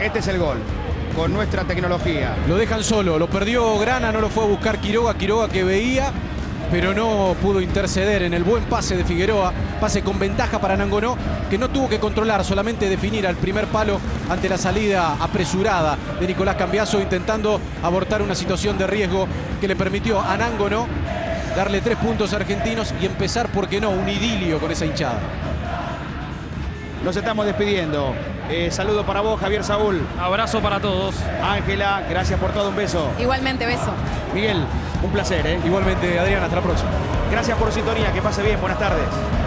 Este es el gol, con nuestra tecnología. Lo dejan solo, lo perdió Grana, no lo fue a buscar Quiroga, Quiroga que veía, pero no pudo interceder en el buen pase de Figueroa, pase con ventaja para Nangonó, que no tuvo que controlar, solamente definir al primer palo ante la salida apresurada de Nicolás Cambiaso, intentando abortar una situación de riesgo que le permitió a Nangonó darle 3 puntos argentinos y empezar, ¿por qué no?, un idilio con esa hinchada. Nos estamos despidiendo. Saludo para vos, Javier Saúl. Abrazo para todos. Ángela, gracias por todo, un beso. Igualmente, beso. Miguel, un placer, ¿eh? Igualmente, Adrián, hasta la próxima. Gracias por su sintonía, que pase bien, buenas tardes.